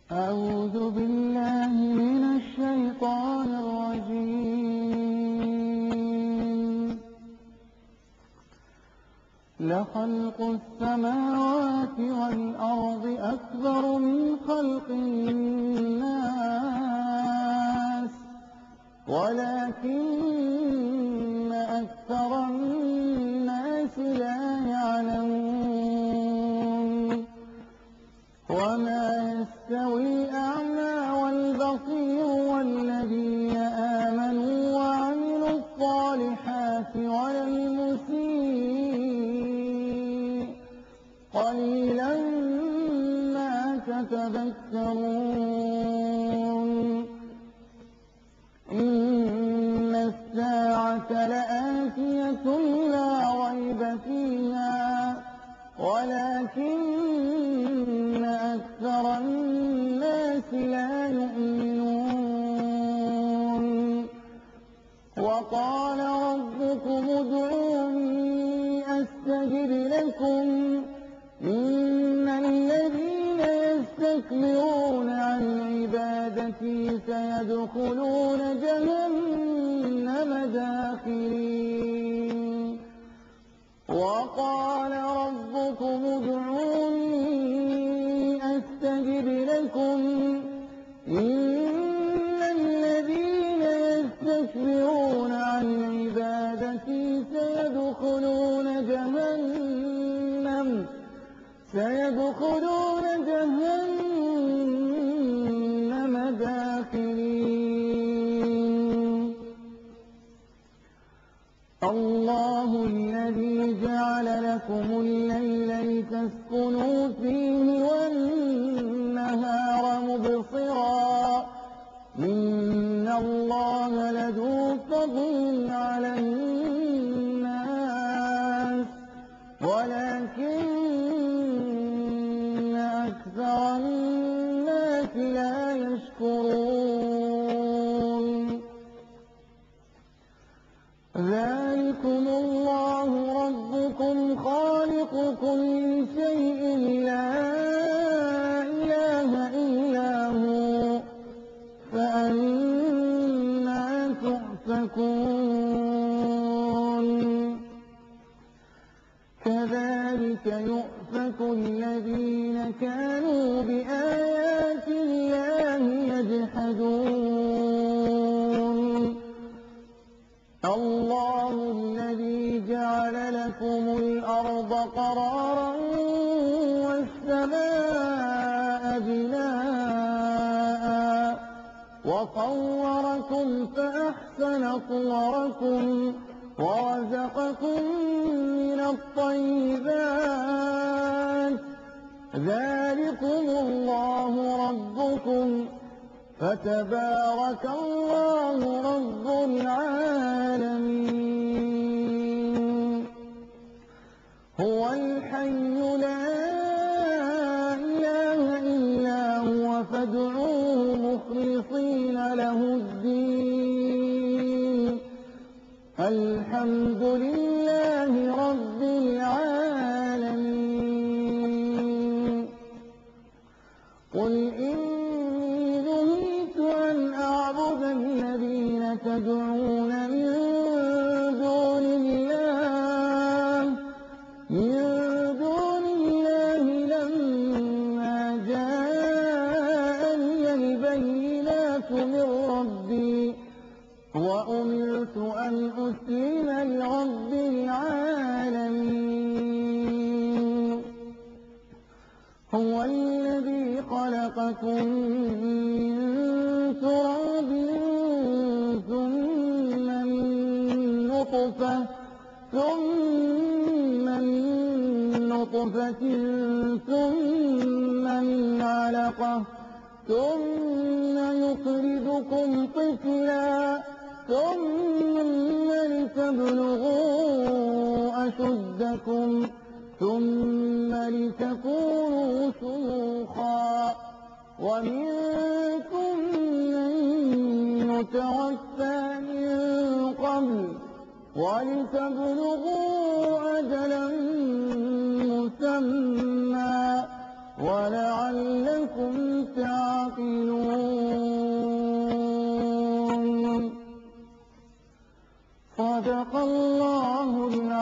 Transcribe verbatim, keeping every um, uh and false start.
أعوذ بالله من الشيطان الرجيم. لخلق السماوات والأرض أكبر من خلق الناس ولكن أكثر الناس لا يعلمون. وما يستوي الأعمى والبصير والذين آمنوا وعملوا الصالحات ولا المسيء قليلا ما تتذكرون. إن الساعة لآتية لا ريب فيها ولكن أكثر الناس لا يؤمنون. وقال ربكم ادعوني أستجب لكم إن الذين يستكبرون عن عبادتي سيدخلون جهنم داخرين. وقال ربكم ادعوني أستجب لكم إن الذين يستكبرون عن عبادتي سيدخلون جهنم سيدخلون جهنم داخرين. الله الذي جعل لكم الليل لتسكنوا فيه والنهار مبصرا إن الله لذو فضل على الناس ولكن أكثر الناس لا يشكرون. ذلكم الله ربكم خالق كل شيء لا إله إلا هو فأنى تؤفكون. كذلك يؤفك الذين كانوا بآيات الله يجحدون. الله الذي جعل لكم الأرض قرارا والسماء بناء وصوركم فأحسن صوركم ورزقكم من الطيبات. ذلكم الله ربكم فتبارك الله رب العالمين. هو الحي لا إله إلا هو فادعوه مخلصين له الدين. الحمد لله رب العالمين. قل إني نهيت أن أعبد الذين تدعون من دون الله من دون الله لما جاءني البينات من ربي وأمرت أن أسلم لرب العالمين. هو الذي خلقكم من تراب ثم من نطفة ثم من نطفة ثم من علقة ثم يخرجكم طفلا ثم لتبلغوا أشدكم ثم لتكونوا شيوخا ومنكم من يتوفى من قبل ولتبلغوا أجلا مسمى ولعلكم تعلمون. تعقلون صدق الله العظيم.